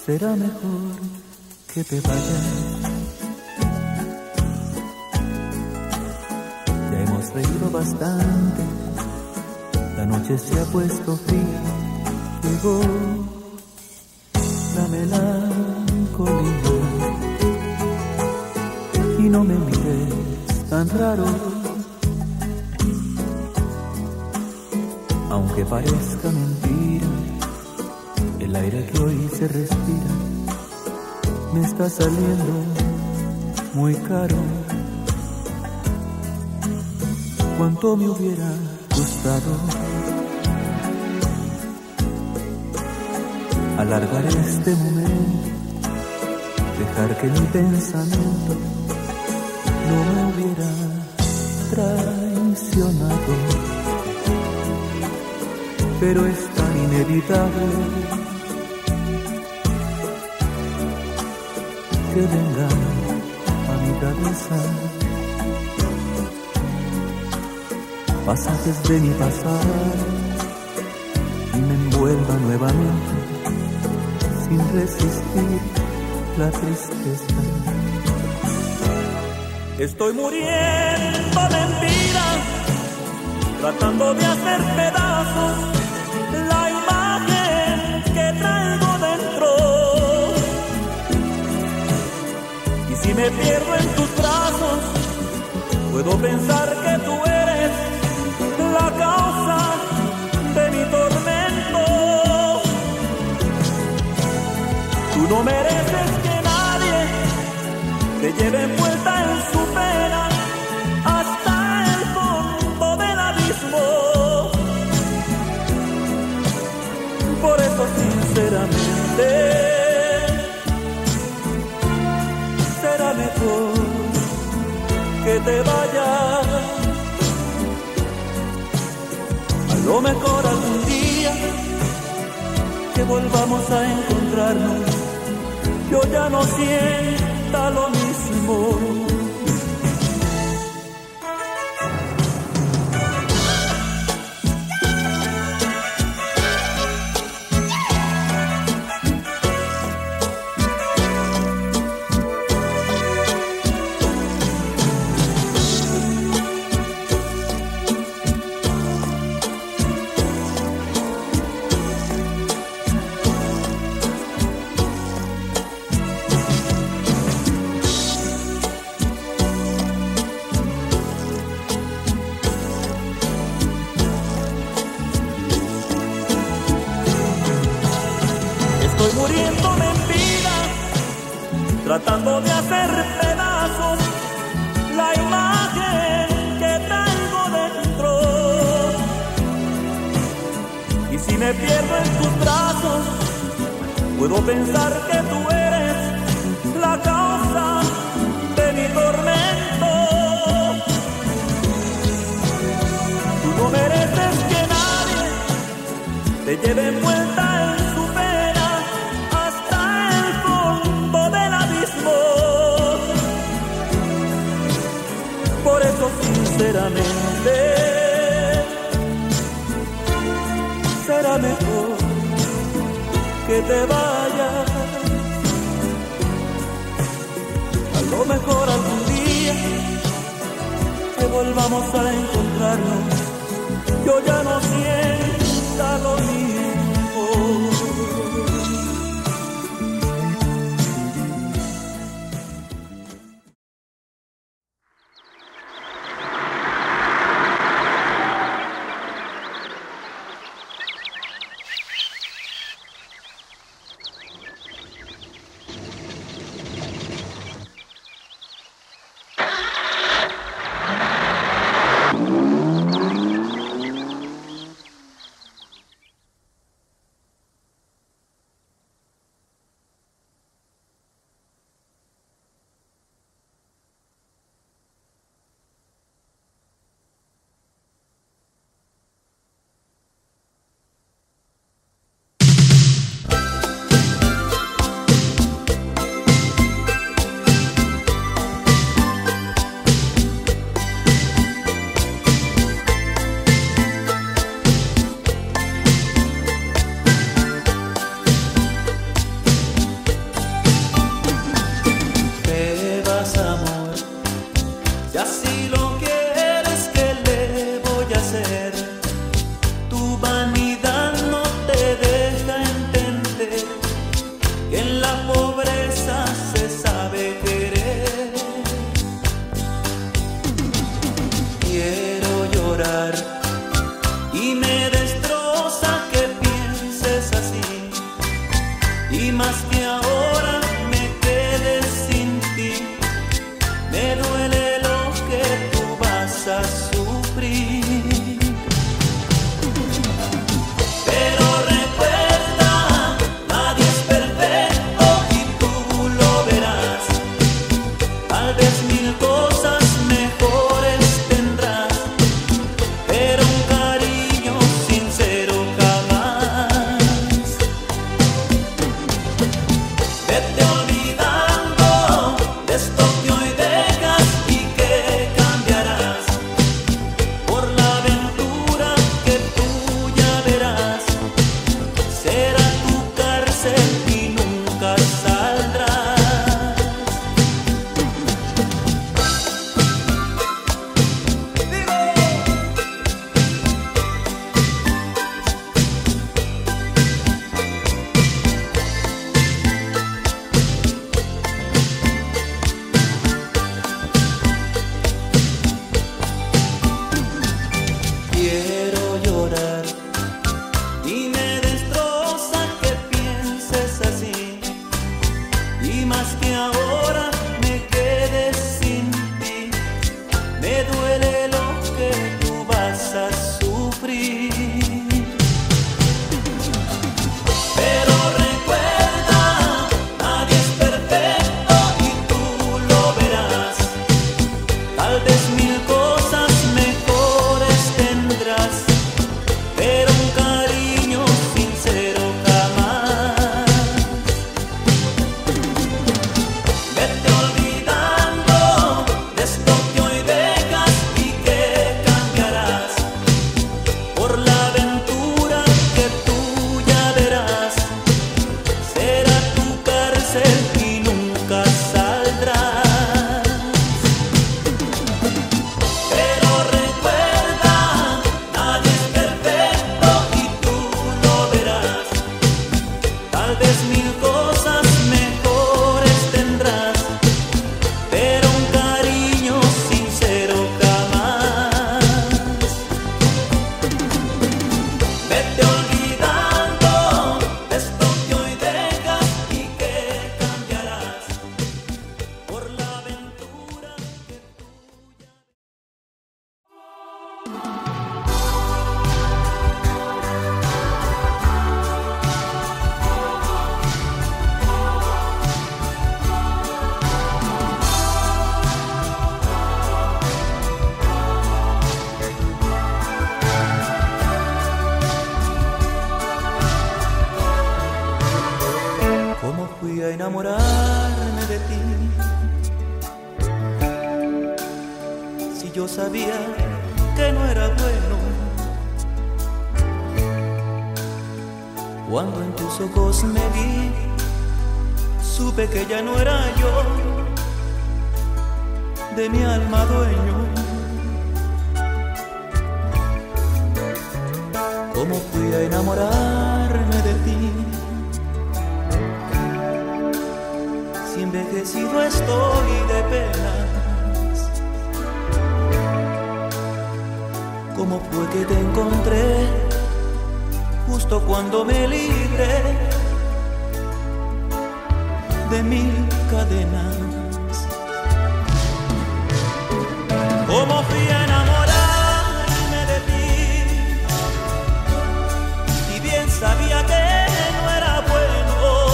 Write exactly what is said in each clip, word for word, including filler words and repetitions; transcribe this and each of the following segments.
será mejor que te vayas. Ya hemos reído bastante, la noche se ha puesto fría, llegó la melancolía. Y no me mires tan raro, aunque parezca mentira, el aire que hoy se respira me está saliendo muy caro. Cuánto me hubiera gustado alargar este momento, dejar que mi pensamiento no me hubiera traicionado, pero es tan inevitable que venga a mi cabeza pasajes de mi pasado y me envuelva nuevamente sin resistir la tristeza. Estoy muriendo de mentira, tratando de hacer pedazos la imagen que traigo dentro. Y si me pierdo en tus brazos, puedo pensar que tú eres la causa de mi tormento. Tú no mereces que nadie te lleve envuelta en su pena hasta el fondo del abismo. Por eso sinceramente será mejor que te vayas. A lo mejor algún día que volvamos a encontrarnos, yo ya no sienta lo mismo. Estoy muriéndome en vida, tratando de hacer pedazos la imagen que traigo dentro. Y si me pierdo en tus brazos, puedo pensar que tú eres la causa de mi tormento. Tú no mereces que nadie te lleve envuelta en su pena hasta el fondo del abismo. Por eso sinceramente será mejor que te vayas. A lo mejor algún día que volvamos a encontrarnos, yo ya no sienta lo mismo. enamorarme de ti? Si yo sabía que no era bueno, cuando en tus ojos me vi, supe que ya no era yo de mi alma dueño. ¿Cómo fui a enamorarme de ti? Si envejecido estoy de penas. ¿Cómo fue que te encontré justo cuando me libré de mil cadenas? ¿Cómo fui a enamorarme de ti? Y bien sabía que no era bueno.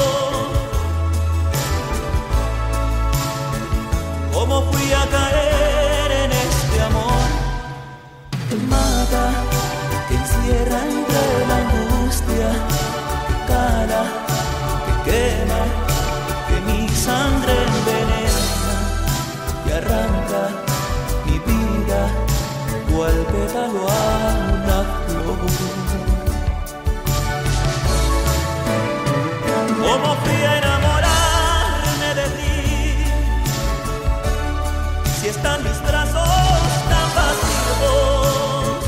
¿Cómo fui a caer en este amor que mata, que encierra entre la angustia, que cala, que quema, que mi sangre envenena y arranca mi vida cual pétalo a una flor? ¿Cómo fui a enamorarme de ti? Si están mis brazos tan vacíos.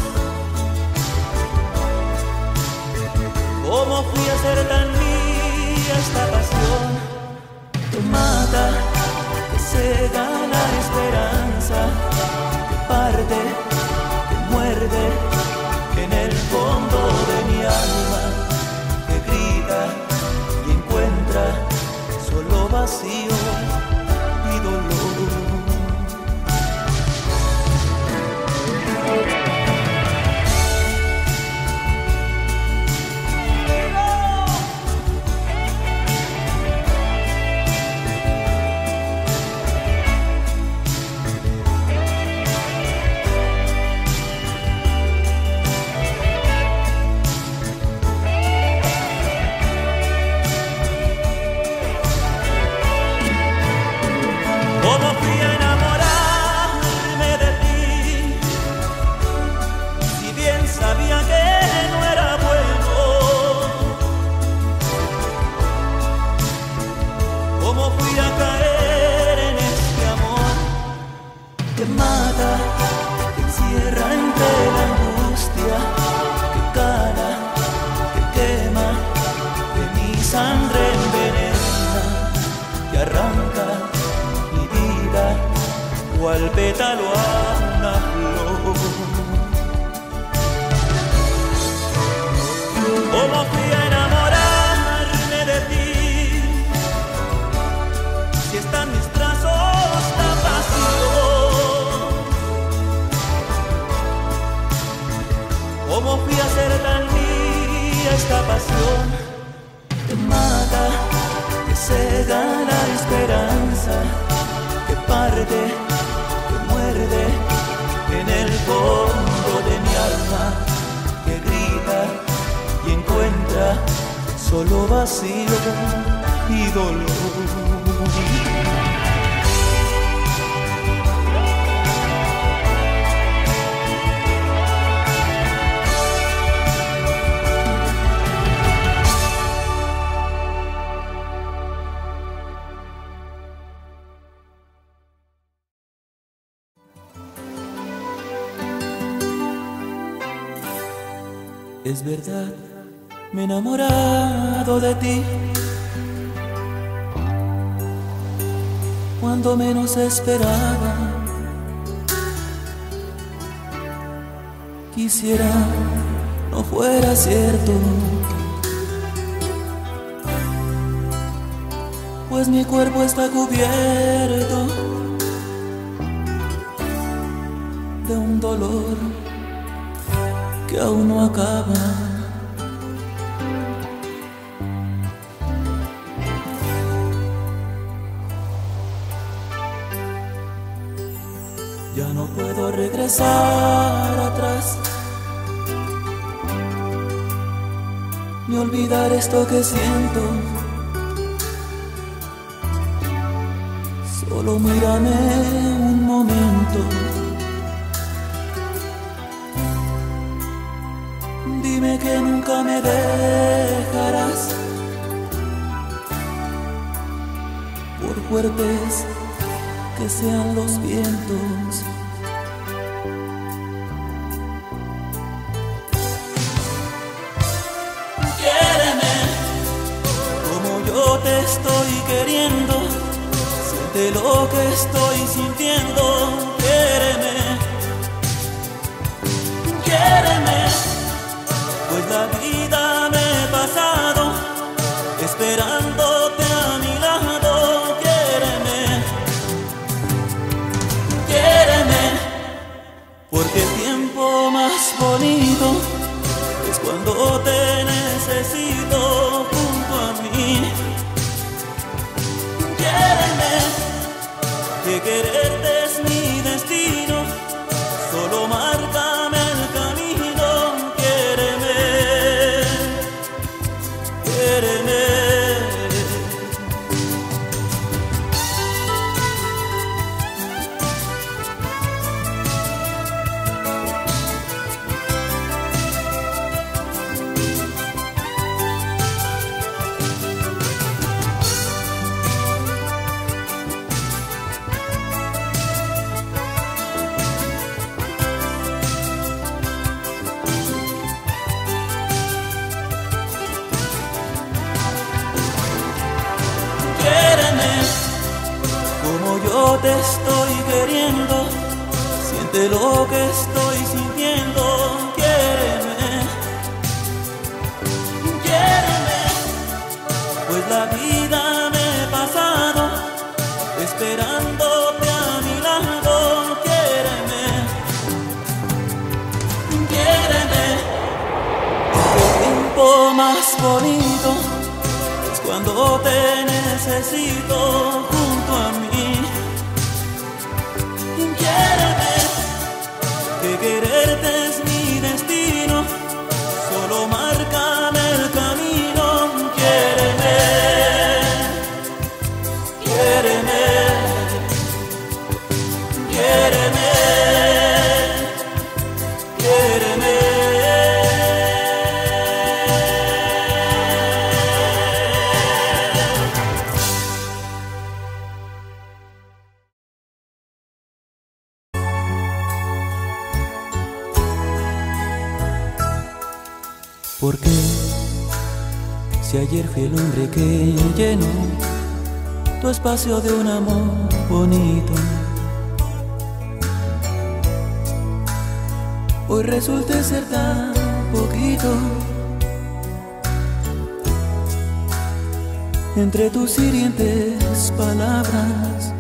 ¿Cómo fui a ser tan mía esta pasión que mata, que cega la esperanza, que parte, que muerde en el fondo de mi alma, que grita y encuentra solo vacío y dolor? ¿Cómo fui a enamorarme de ti? Si bien sabía que no era bueno. ¿Cómo fui a caer en este amor que mata, que encierra entre la angustia, que cala, que quema, que mi sangre envenena y arranca cual pétalo a una flor? ¿Cómo fui a enamorarme de ti? Si están mis brazos tan vacíos. ¿Cómo fui a ser tan mía esta pasión que mata, que cega la esperanza, que parte, que muerde en el fondo de mi alma, que grita y encuentra solo vacío y dolor? Es verdad, me he enamorado de ti cuando menos esperaba. Quisiera no fuera cierto, pues mi cuerpo está cubierto de un dolor que aún no acaba. Ya no puedo regresar atrás, ni olvidar esto que siento. Solo mírame un momento. Dime que nunca me dejarás, por fuertes que sean los vientos. Quiéreme como yo te estoy queriendo, siente lo que estoy sintiendo. Quiéreme, quiéreme, pues la vida me he pasado esperándote a mi lado. Quiéreme, quiéreme, porque el tiempo más bonito es cuando te necesito junto a mí. Quiéreme, que quererte es mi destino, solo márcame el camino. Quiéreme, quiéreme. Yo te estoy queriendo, siente lo que estoy sintiendo. Quiéreme, quiéreme, pues la vida me he pasado esperándote a mi lado. Quiéreme, quiéreme, porque el tiempo más bonito es cuando te necesito junto a mí. Quiéreme, que quererte es mi destino, solo márcame el camino. Quiéreme, quiéreme, quiéreme, quiéreme. Porque si ayer fui el hombre que llenó tu espacio de un amor bonito, hoy resulté ser tan poquito entre tus hirientes palabras.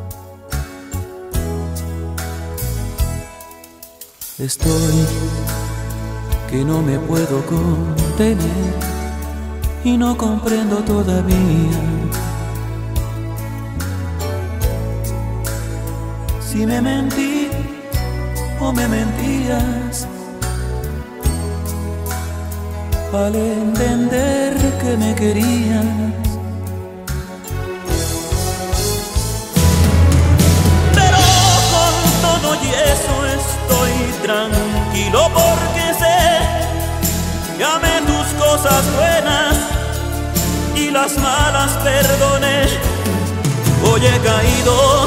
Estoy que no me puedo contener y no comprendo todavía si me mentí o me mentías al entender que me querías. Pero con todo y eso estoy tranquilo porque sé que amé tus cosas buenas y las malas perdoné. Hoy he caído,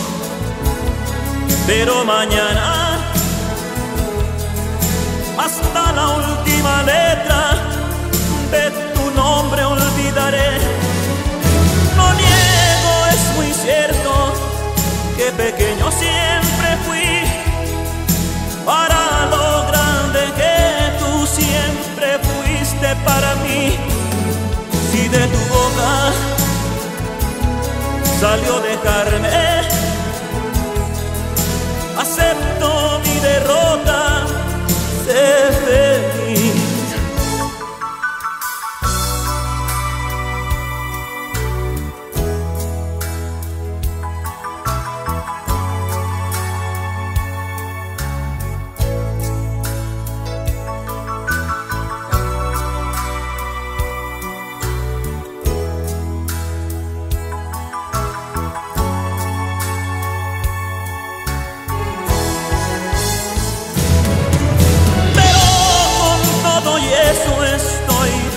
pero mañana hasta la última letra de tu nombre olvidaré. No niego, es muy cierto que pequeño siempre fui para lo grande que tú siempre fuiste para mí. Si de tu boca salió dejarme, acepto mi derrota, sé feliz.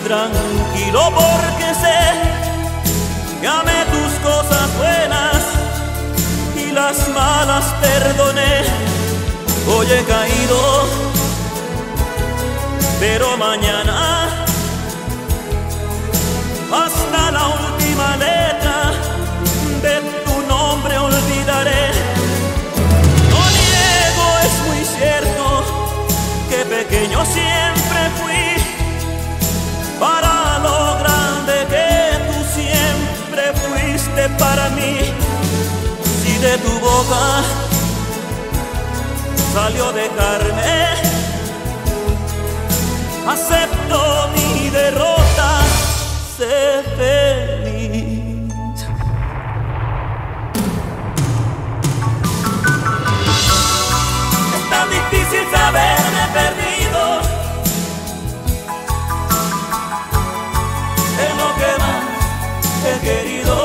tranquilo porque sé que amé tus cosas buenas y las malas perdoné. Hoy he caído, pero mañana hasta la última letra de tu nombre olvidaré. No niego, es muy cierto que pequeño siempre fui para lo grande que tú siempre fuiste para mí. Si de tu boca salió de carne, acepto mi derrota, sé feliz. Es tan difícil saberme perdido en lo que más he querido.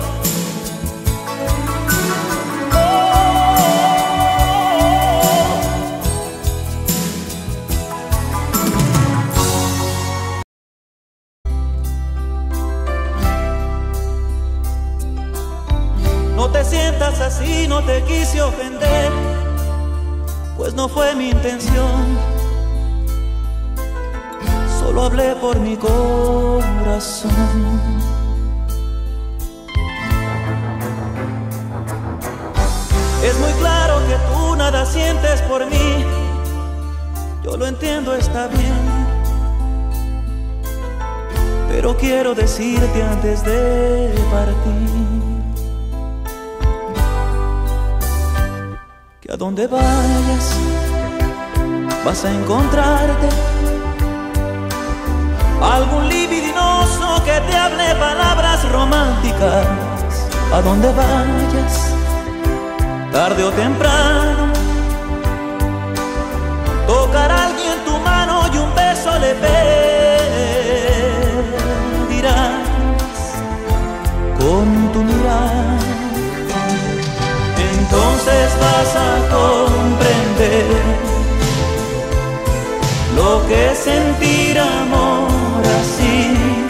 No te sientas así, no te quise ofender, pues no fue mi intención. Solo hablé por mi corazón. Es muy claro que tú nada sientes por mí, yo lo entiendo, está bien, pero quiero decirte antes de partir que a donde vayas vas a encontrarte algún libidinoso que te hable palabras románticas. A donde vayas, tarde o temprano, tocará a alguien tu mano y un beso le pedirás con tu mirada. Entonces vas a comprender lo que es sentir amor así.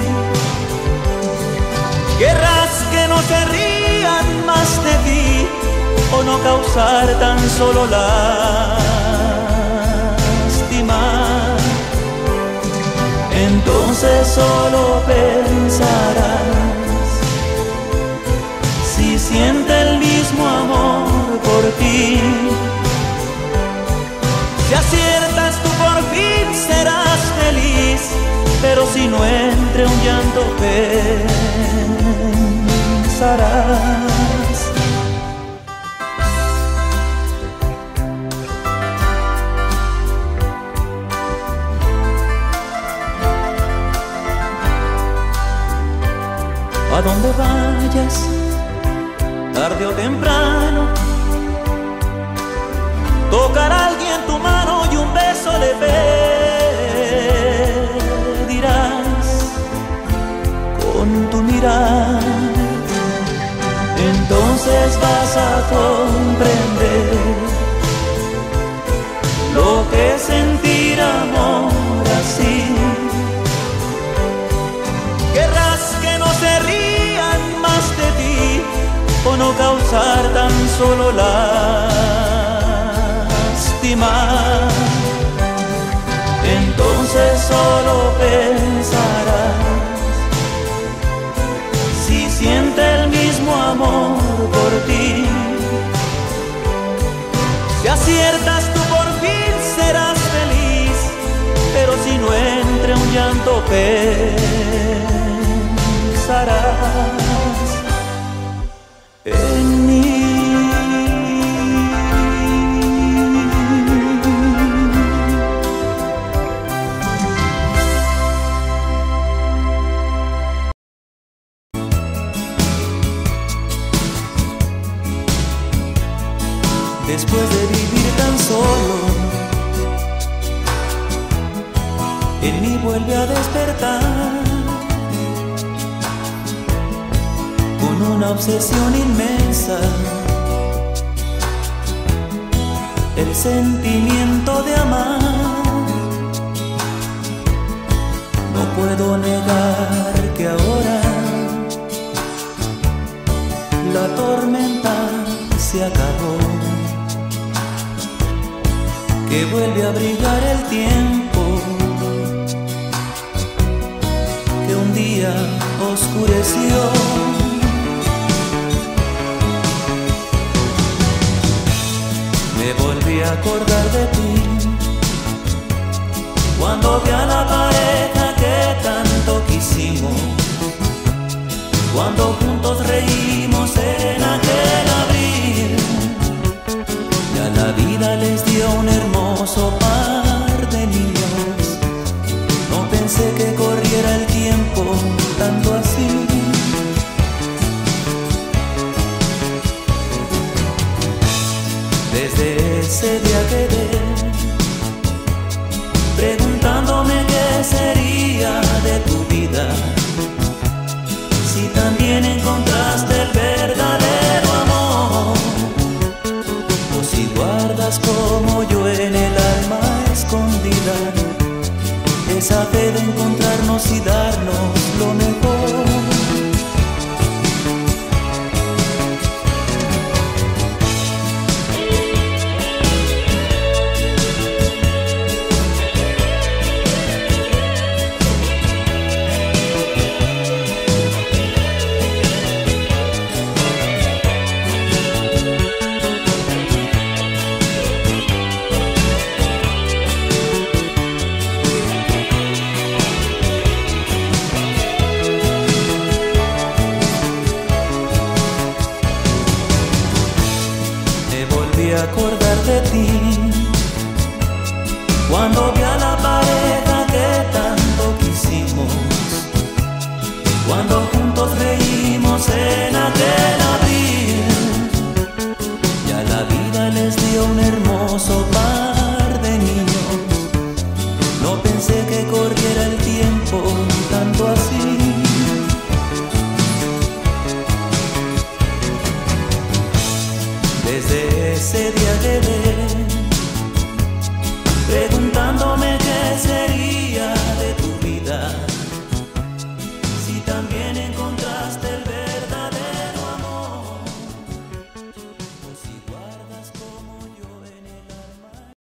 Querrás que no se rían más de ti o no causar tan solo lástima. Entonces solo pensarás si siente el mismo amor por ti. Si aciertas tú por fin serás feliz, pero si no entre un llanto pensarás. A donde vayas, tarde o temprano, tocará a alguien tu mano y un beso le pedirás con tu mirada. Entonces vas a comprender lo que es sentir amor así. Querrás que no se rían más de ti o no causar tan solo lástima. Entonces solo pensarás si siente el mismo amor por ti. Si aciertas tú por fin serás feliz, pero si no entre un llanto pensarás en mí. Después de vivir tan solo, en mí vuelve a despertar con una obsesión inmensa, el sentimiento de amar. No puedo negar que ahora la tormenta se acabó, que vuelve a brillar el tiempo que un día oscureció. Me volví a acordar de ti cuando vi a la pareja que tanto quisimos, cuando juntos reímos en aquel abril, y a la vida les dio un hermoso par de niños. No pensé que corriera el tiempo tanto así. Desde ese día quedé preguntándome qué sería de tu vida, si también encontraste el verdadero amor, o si guardas como yo en el alma escondida esa fe de encontrarnos y darnos lo mejor. Acordar de ti cuando vi a la pareja que tanto quisimos, cuando juntos reímos en aquel abril, y a la vida les dio un hermoso par de niños. No pensé que corriera el tiempo tanto así. Desde ese día quedé preguntándome qué sería de tu vida, si también encontraste el verdadero amor, o si guardas como yo en el alma.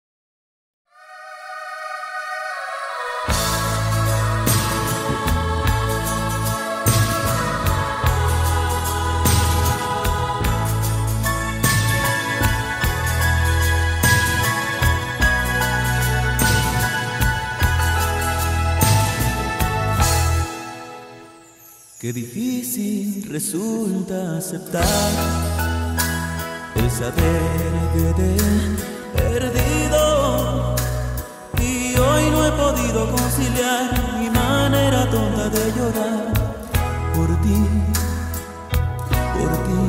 Qué difícil resulta aceptar el saber que te he perdido, y hoy no he podido conciliar mi manera tonta de llorar por ti, por ti.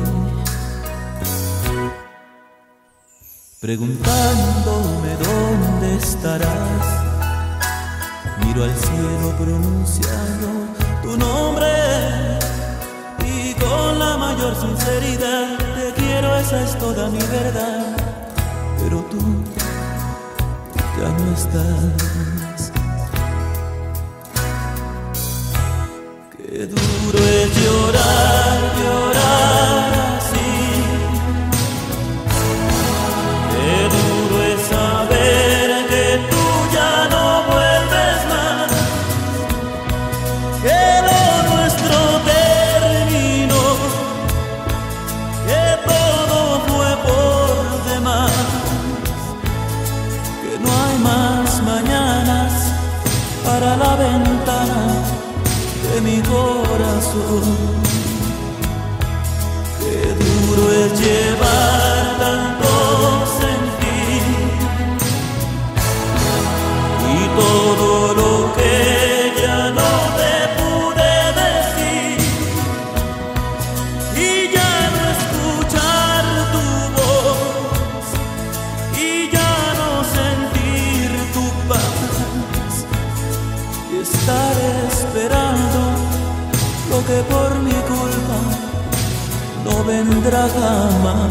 Preguntándome dónde estarás, miro al cielo pronunciando tu nombre, y con la mayor sinceridad te quiero, esa es toda mi verdad. Pero tú ya no estás. Qué duro es llorar, llorar así. Qué duro es saber que tú ya no vuelves más, que lo nuestro terminó, que todo fue por demás, que no hay más mañanas para la ventana de mi corazón. Qué duro es llevar tanto sentir y todo lo que ya no te pude decir, y ya no escuchar tu voz, y ya no sentir tu paz, y estar esperando lo que por mi culpa no vendrá jamás.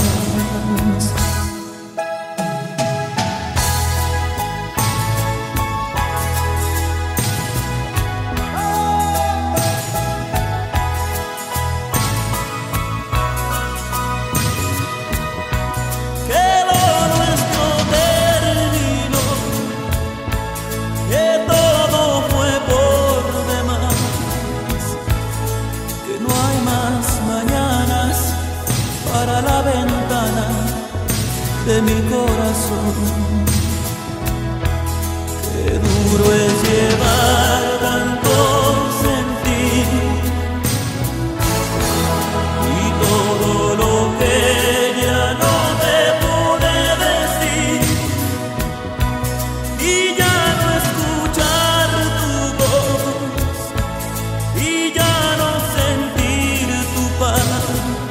mi corazón. Qué duro es llevar tanto sentir y todo lo que ya no te pude decir, y ya no escuchar tu voz, y ya no sentir tu paz,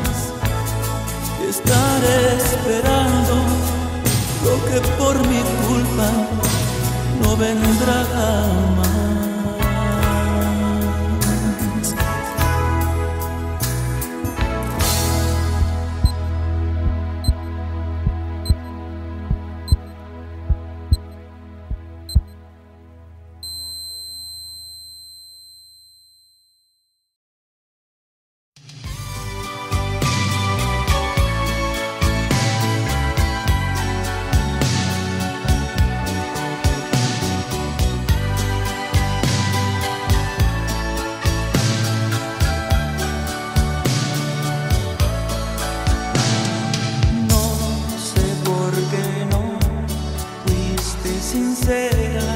y estar esperando lo que por mi culpa no vendrá jamás. Sincera,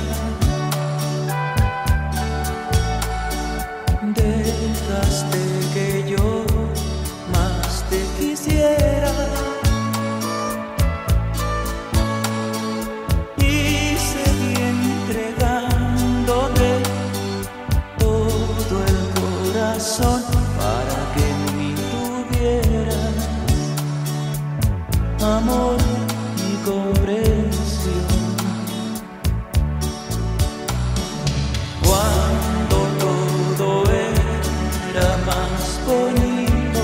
dejaste que yo más te quisiera y seguí entregándote todo el corazón para que en mí tuvieras amor y comprensión. Cuando todo era más bonito,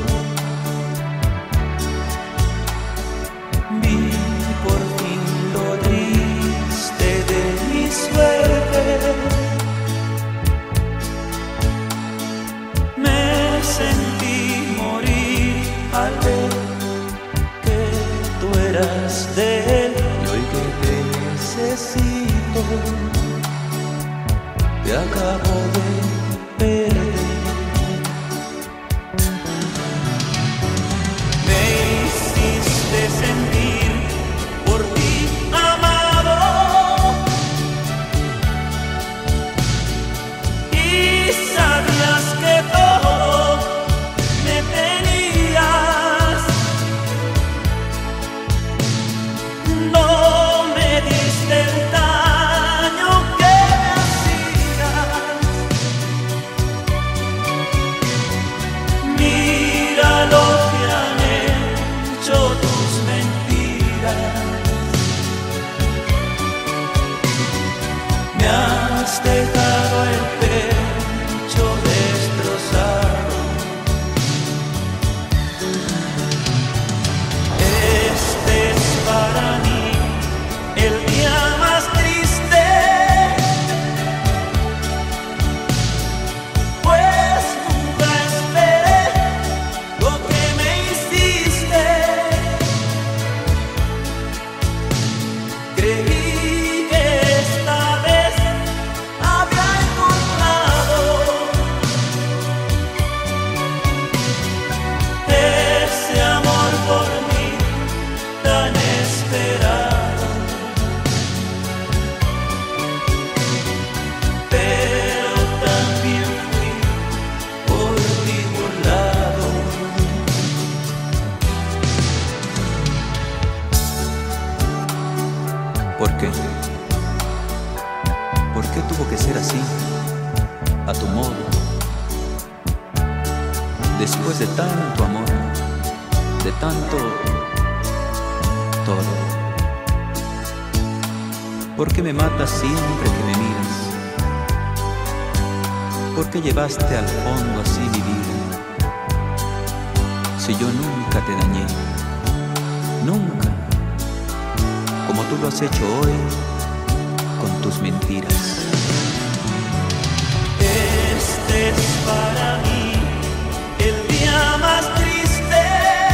vi por fin lo triste de mi suerte. Me sentí morir al ver que tú eras de él, y hoy que te necesito te acabo de perder. Me hiciste sentir por ti amado y sabías que todo me tenías. No me diste el daño que mira lo que han hecho tus mentiras. Me has dejado el pecho destrozado. Este es para mí el día más triste, pues nunca esperé lo que me hiciste. Creí que esta vez había encontrado ese amor por mí tan esperado, pero también fui por ti burlado. ¿Por qué? ¿Por qué tuvo que ser así, a tu modo? Después de tanto amor, de tanto todo. ¿Por qué me matas siempre que me miras? ¿Por qué llevaste al fondo así mi vida? Si yo nunca te dañé, nunca, como tú lo has hecho hoy con tus mentiras. Este es para mí el día más triste,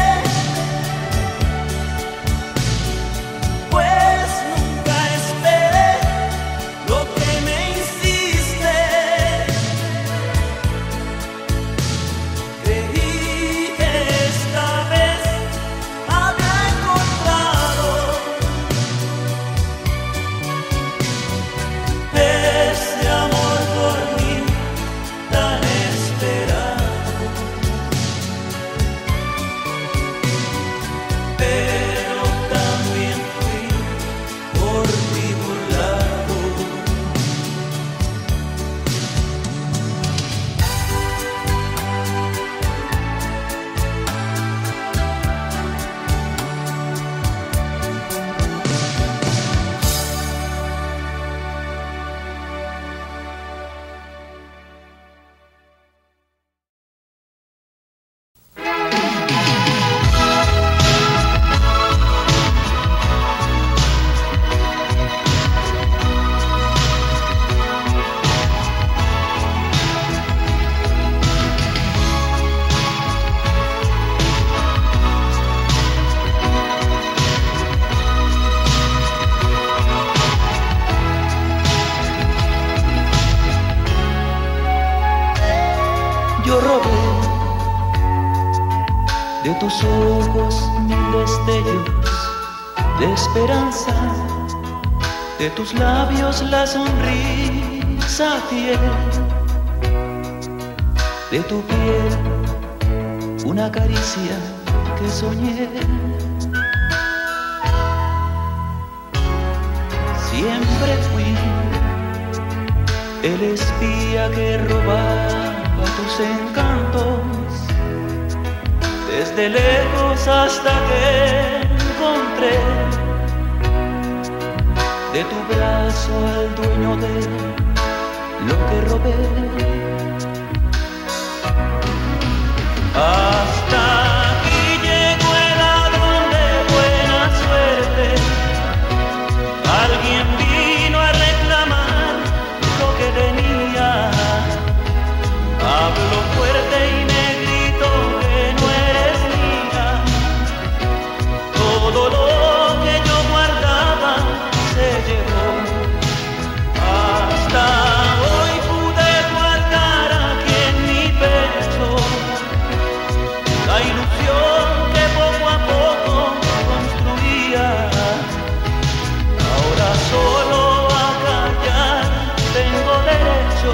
pues nunca esperé lo que me hiciste. Creí que esta vez había encontrado yo robé de tus ojos mil destellos de esperanza, de tus labios la sonrisa fiel, de tu piel una caricia que soñé. Siempre fui el espía que robaba tus encantos, desde lejos hasta que encontré de tu brazo al dueño de lo que robé. Hasta aquí llegó el ladrón de buena suerte. Alguien vino a reclamar lo que tenía. Habló fuerte y me gritó que no eres mía. Todo lo que yo guardaba se llevó. Hasta hoy pude guardar aquí en mi pecho la ilusión que poco a poco construía. Ahora solo a callar tengo derecho.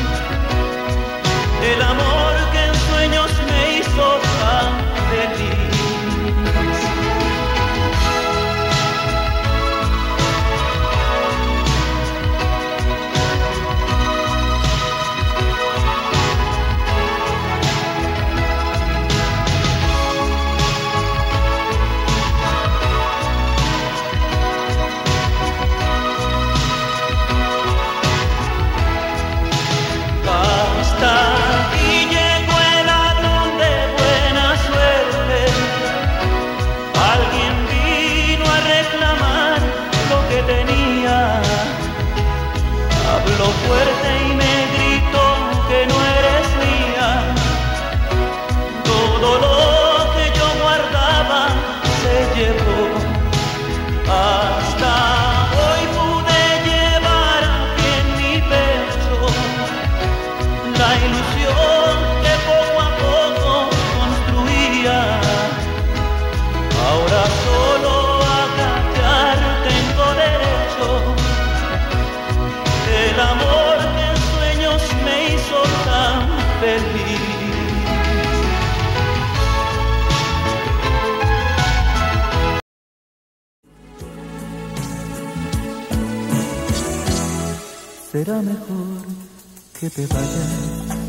El amor que en sueños me hizo tan feliz. Habló fuerte y me gritó que no eres mía. Todo lo que yo guardaba se llevó. Hasta hoy pude llevar aquí en mi pecho la ilusión que poco a poco construía. Ahora solo a callar tengo derecho. El amor que en sueños me hizo tan feliz. Será mejor que te vayas.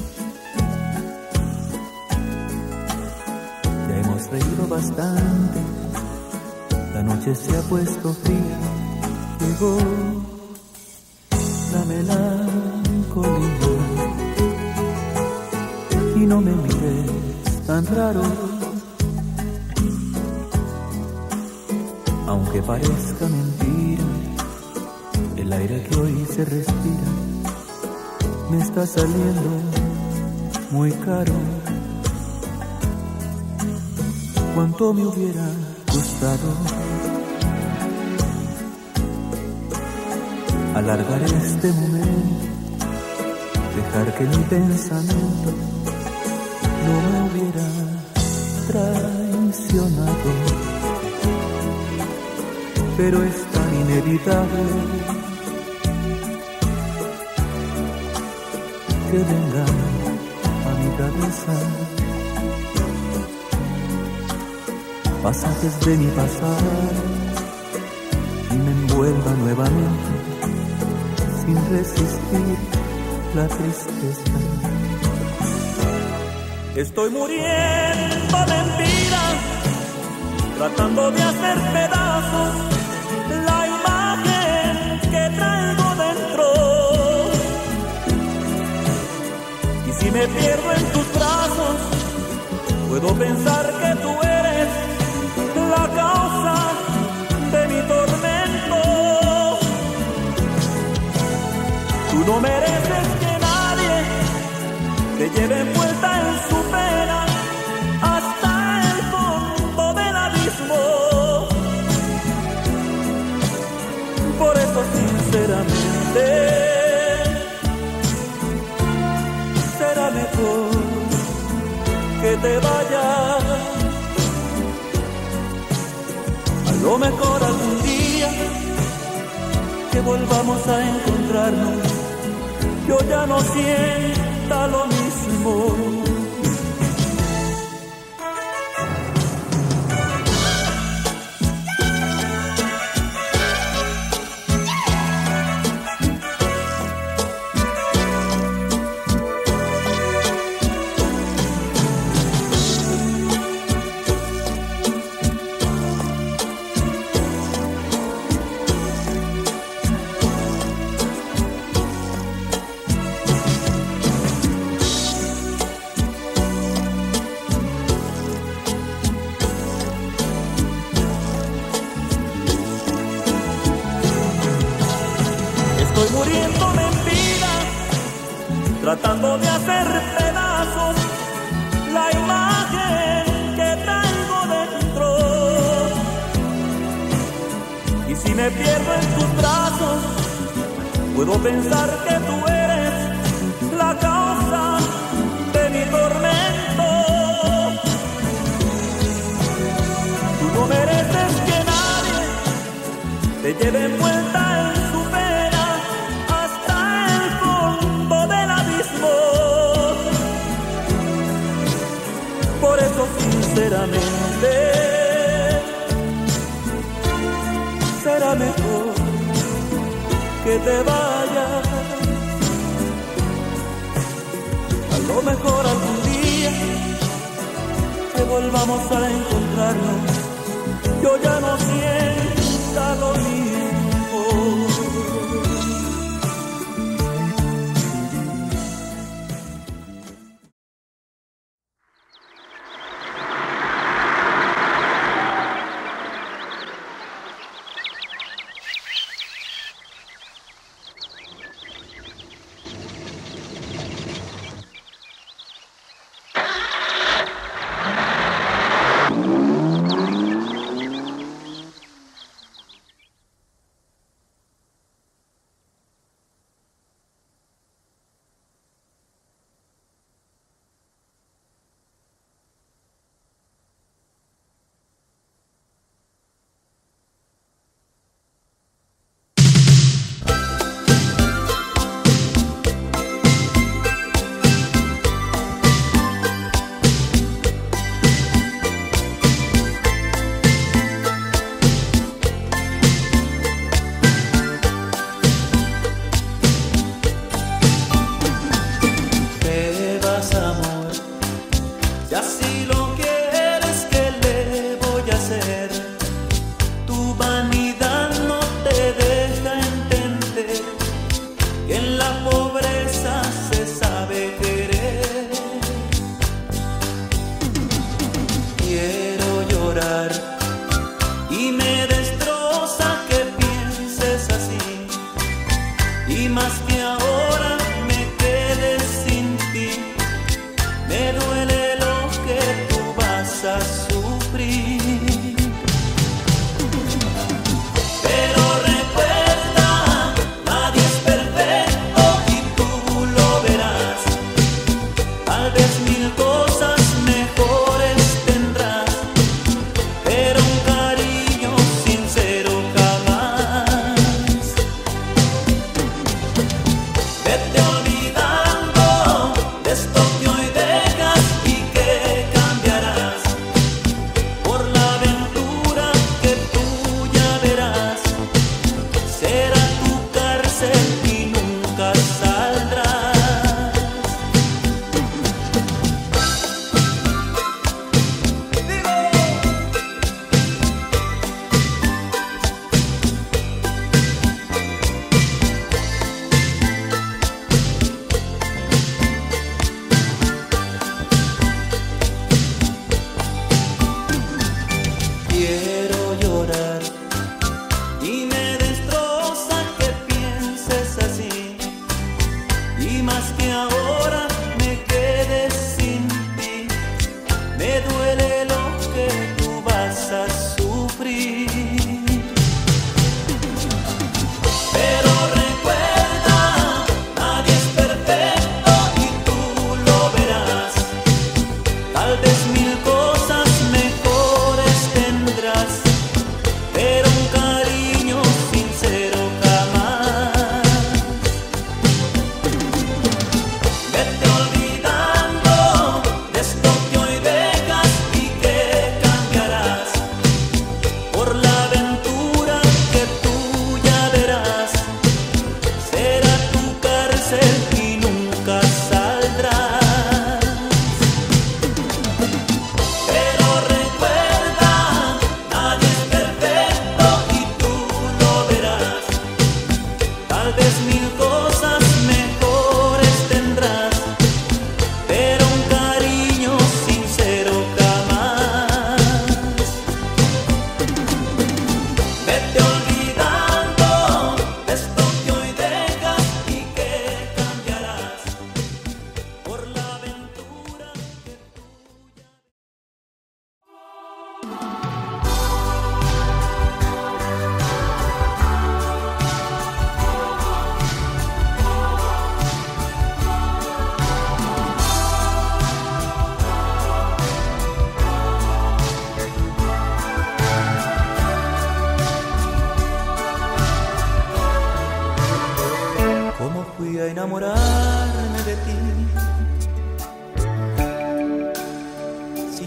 Ya hemos reído bastante. La noche se ha puesto fría. Llegó la melancolía y no me mires tan raro, aunque parezca mentira. El aire que hoy se respira me está saliendo muy caro. Cuánto me hubiera gustado alargar este momento, dejar que mi pensamiento no me hubiera traicionado. Pero es tan inevitable que venga a mi cabeza pasajes de mi pasado y me envuelva nuevamente sin resistir la tristeza. Estoy muriendo de mentiras, tratando de hacer pedazos la imagen que traigo dentro. Y si me pierdo en tus brazos, puedo pensar que tú eres la causa de mi tormento. Tú no mereces que nadie te lleve envuelta en su pena hasta el fondo del abismo. Por eso sinceramente será mejor te vayas. A lo mejor algún día que volvamos a encontrarnos, yo ya no sienta lo mismo. Estoy muriéndome en vida, tratando de hacer pedazos la imagen que traigo dentro. Y si me pierdo en tus brazos, puedo pensar que tú eres la causa de mi tormento. Tú no mereces que nadie te lleve envuelta en su pena hasta el fondo del abismo. Por eso sinceramente será mejor que te vayas. A lo mejor algún día que volvamos a encontrarnos, yo ya no sienta lo mismo.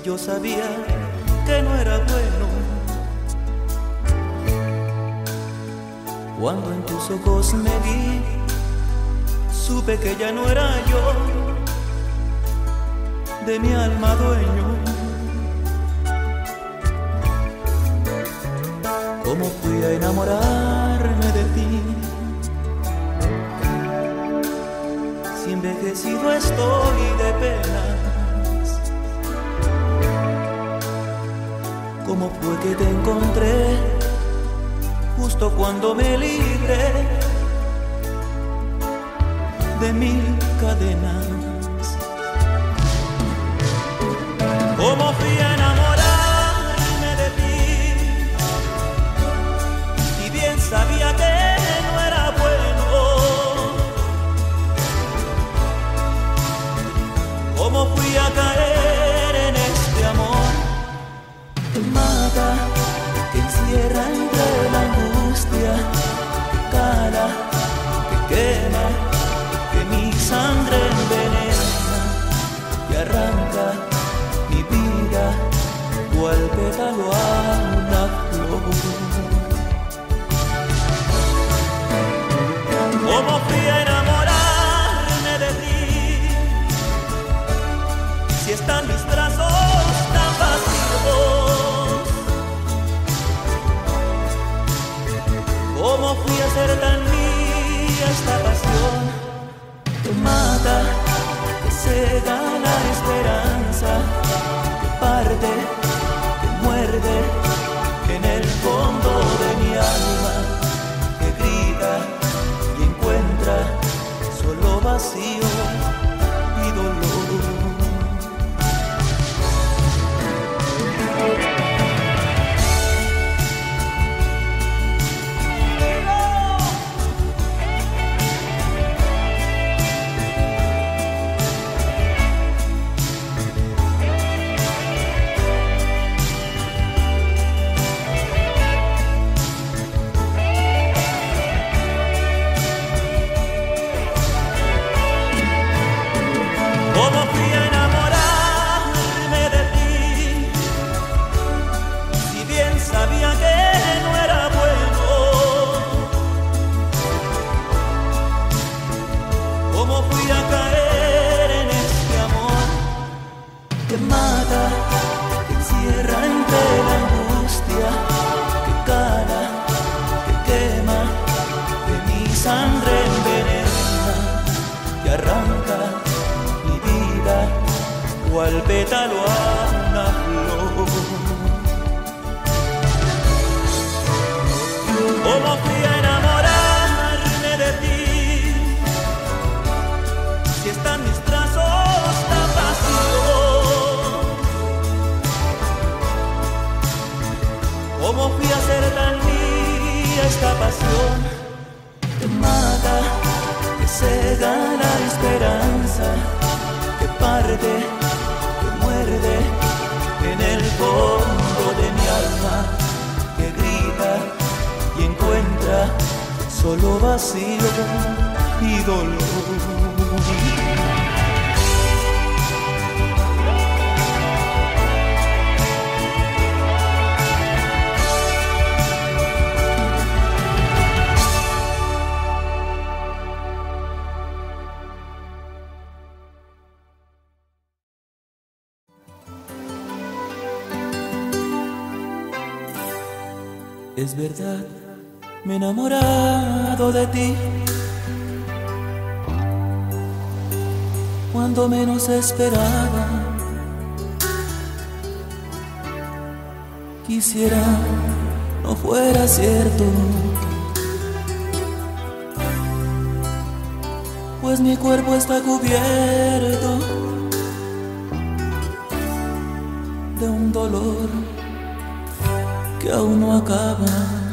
yo sabía que no era bueno. Cuando en tus ojos me vi, supe que ya no era yo de mi alma dueño. ¿Cómo fui a enamorarme de ti? Si envejecido estoy de penas. ¿Cómo fue que te encontré justo cuando me libré de mil cadenas? ¿Cómo fui a enamorarme de ti? Y bien sabía que no era bueno. ¿Cómo fui a caer en este amor que mata, que encierra entre la angustia, que cala, que quema, que mi sangre envenena, que arranca mi vida cual pétalo a una flor? ¿Cómo fui a enamorarme de ti? Si están mis brazos tan vacíos. ¿Cómo fui a ser tan mía esta pasión que mata, que cega la esperanza, que parte, que muerde en el fondo de mi alma, que grita y encuentra solo vacío y dolor? ¿Cómo fui a enamorarme de ti? Si bien sabía que no era bueno. ¿Cómo fui a caer en este amor que mata, que encierra entre la angustia, que cala, que quema, que mi sangre envenena, que arranca cual pétalo a una flor? ¿Cómo fui a enamorarme de ti? Si están mis brazos tan vacíos. ¿Cómo fui a ser tan mía esta pasión que mata, que cega la esperanza, que parte, en el fondo de mi alma, que grita y encuentra solo vacío y dolor? Es verdad, me he enamorado de ti cuando menos esperaba. Quisiera no fuera cierto, pues mi cuerpo está cubierto de un dolor que aún no acaba.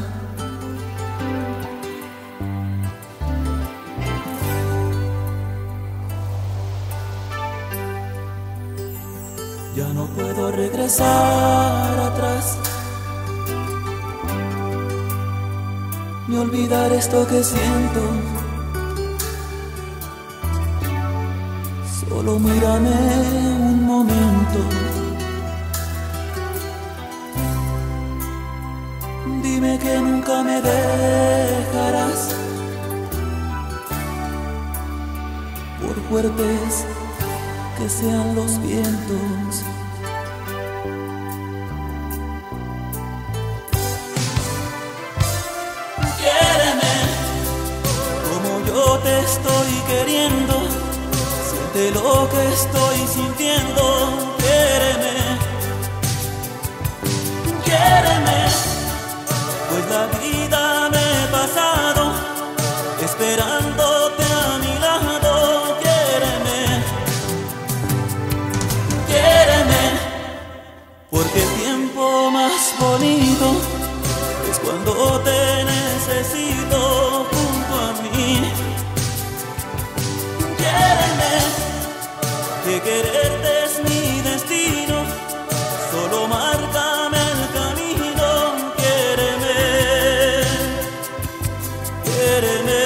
Ya no puedo regresar atrás, ni olvidar esto que siento. Solo mírame un momento nunca me dejarás, por fuertes que sean los vientos. Quiéreme como yo te estoy queriendo, siente lo que estoy sintiendo. Quiéreme, quiéreme, pues la vida me he pasado esperándote a mi lado. Quiéreme, quiéreme, porque el tiempo más bonito es cuando te necesito junto a mí. Quiéreme, que quererte es mi destino, solo márcame el camino. Quiéreme, quiéreme.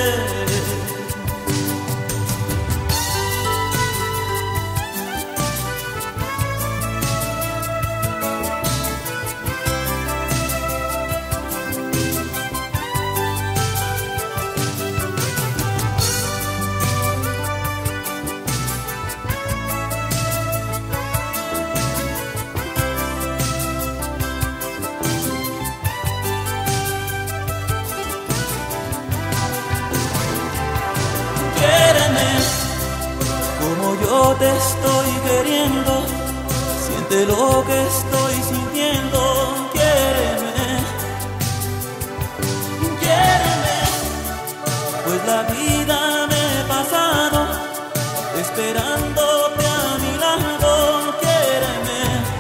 Yo te estoy queriendo, siente lo que estoy sintiendo. Quiéreme, quiéreme, pues la vida me he pasado esperándote a mi lado. Quiéreme,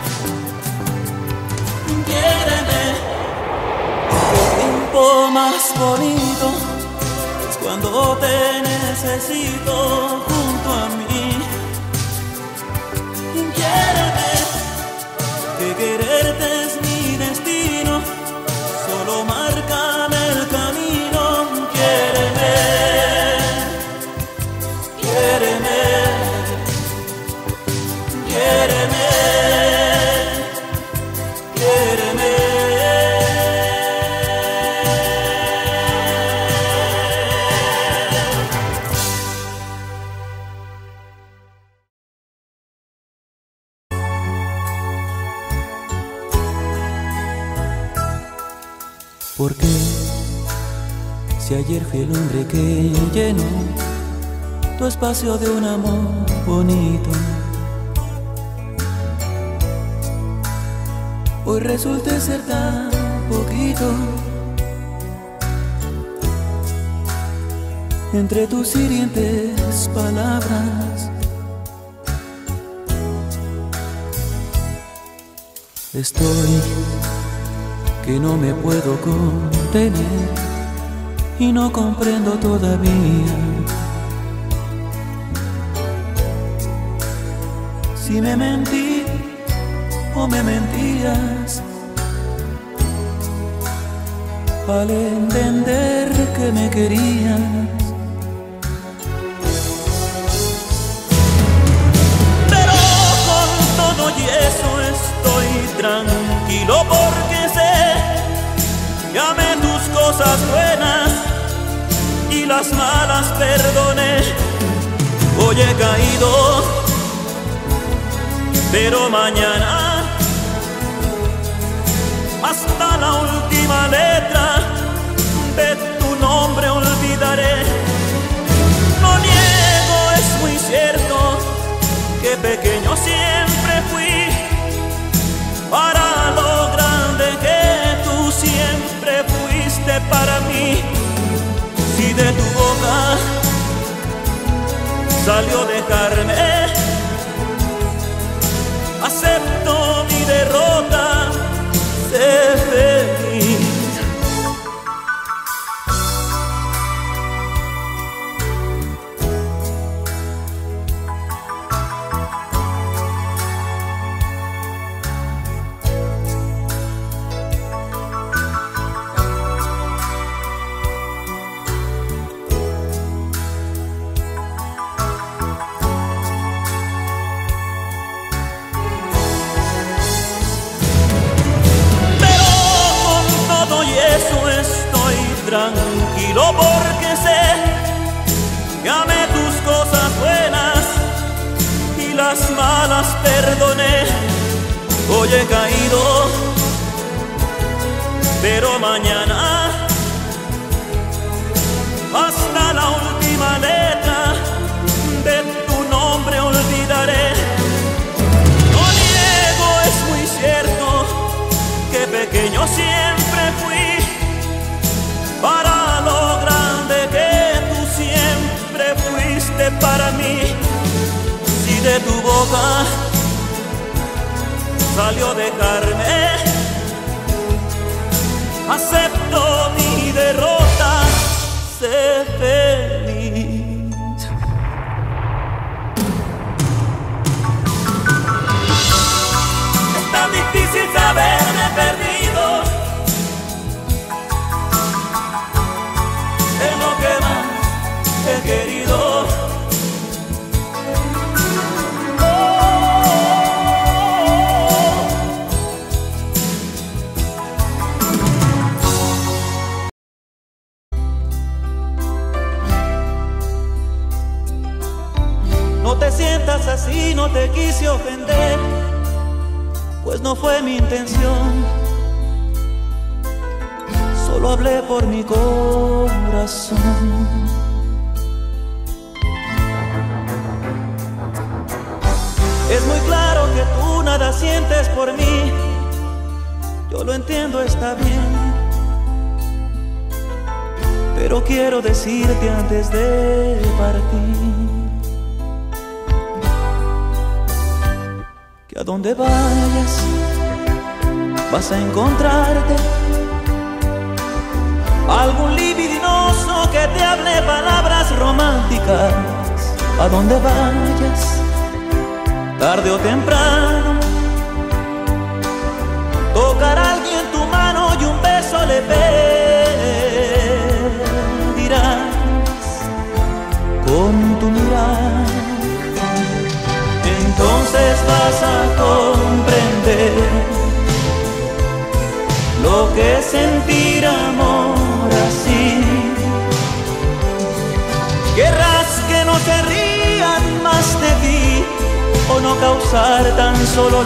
quiéreme, el tiempo más bonito es cuando te necesito junto a mí. Quiéreme, que quererte es mi destino, solo márcame el camino. Quiéreme, quiéreme, quiéreme, quiéreme. Porque si ayer fui el hombre que llenó tu espacio de un amor bonito, hoy resulté ser tan poquito entre tus hirientes palabras. Estoy que no me puedo contener y no comprendo todavía si me mentí o me mentías al entender que me querías. Pero con todo y eso estoy tranquilo porque sé que amé tus cosas buenas y las malas perdoné. Hoy he caído, pero mañana hasta la última letra de tu nombre olvidaré. No niego, es muy cierto que pequeño siempre fui para lo grande que tú siempre fuiste para mí. Si de tu boca salió dejarme, acepto mi derrota, sé feliz. tranquilo porque sé que amé tus cosas buenas y las malas perdoné. Hoy he caído, pero mañana hasta la última letra de tu nombre olvidaré. No niego, es muy cierto que pequeño siempre fui para lo grande que tú siempre fuiste para mí. Si de tu boca salió dejarme, acepto mi derrota, sé feliz. Es tan difícil saberme perdido en lo que más he querido. No te sientas así, no te quise ofender, pues no fue mi intención. Solo hablé por mi corazón. Es muy claro que tú nada sientes por mí, yo lo entiendo, está bien, pero quiero decirte antes de partir que a donde vayas vas a encontrarte algún libidinoso que te hable palabras románticas. A donde vayas, tarde o temprano, tocará a alguien tu mano y un beso le pedirás con tu mirada. Entonces vas a comprender lo que es sentir amor así. Querrás que no se rían más de ti o no causar tan solo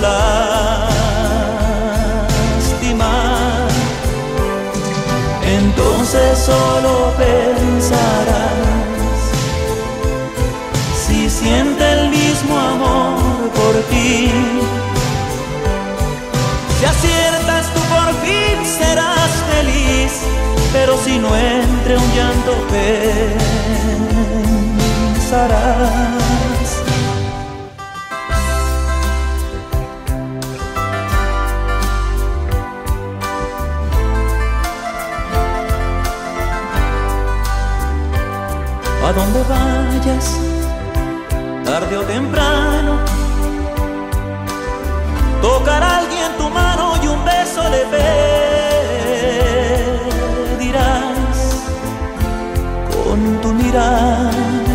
lástima. Entonces solo pensarás si siente el mismo amor por ti. Si aciertas tú por fin serás feliz, pero si no entre un llanto pensarás. A donde vayas, tarde o temprano, tocará a alguien tu mano y un beso le pedirás con tu mirada.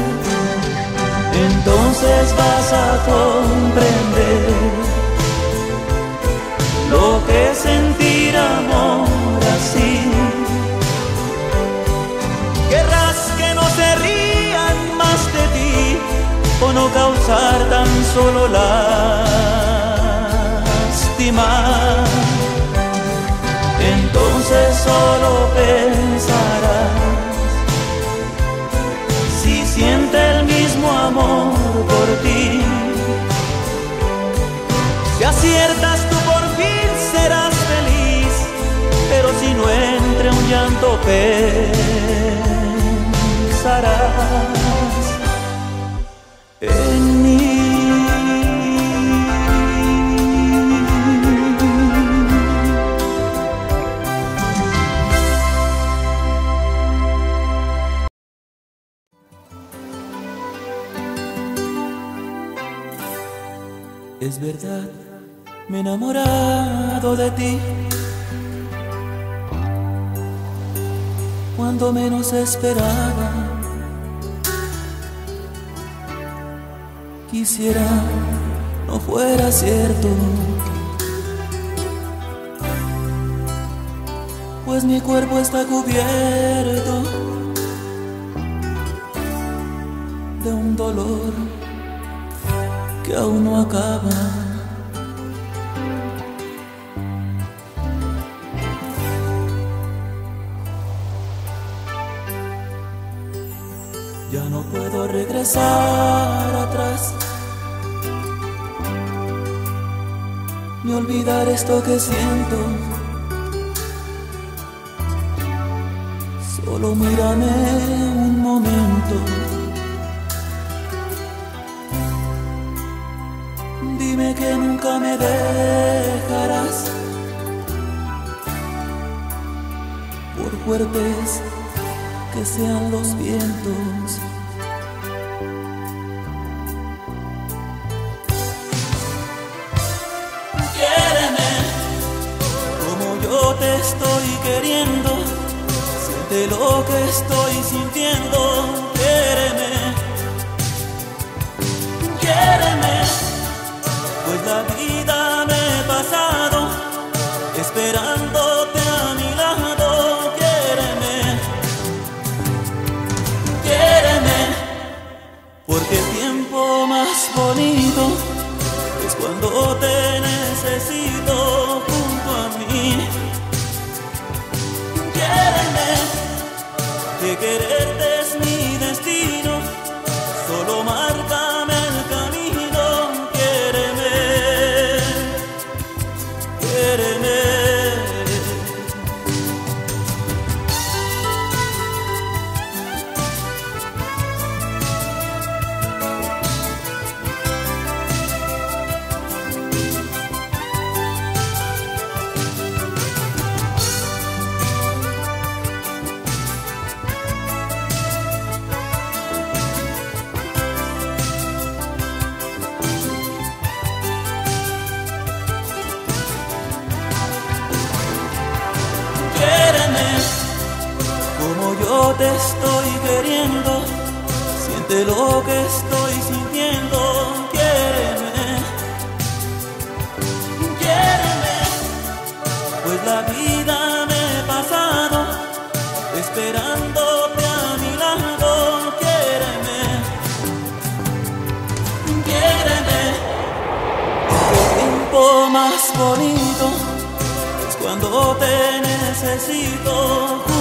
Entonces vas a comprender lo que es sentir amor así. Querrás que no se rían más de ti o no causar tan solo lástima. Entonces solo pensarás si siente el mismo amor por ti. Si aciertas tú por fin serás feliz, pero si no entre un llanto pensarás en mí. Es verdad, me he enamorado de ti cuando menos esperaba. Quisiera no fuera cierto, pues mi cuerpo está cubierto de un dolor que aún no acaba. Ya no puedo regresar atrás ni olvidar esto que siento. Solo mírame un momento, dime que nunca me dejarás, por fuertes que sean los vientos. Quiéreme como yo te estoy queriendo, siente lo que estoy sintiendo. Quiéreme, quiéreme, pues la vida me he pasado esperándote a mi lado. Porque el tiempo más bonito es cuando te necesito junto a mí. Quiéreme, que quererte es mi destino, solo márcame el camino. Quiéreme, quiéreme. Como yo te estoy queriendo, siente lo que estoy sintiendo. Quiéreme, quiéreme, pues la vida me he pasado esperándote a mi lado. Quiéreme, quiéreme, el tiempo más bonito es cuando te necesito.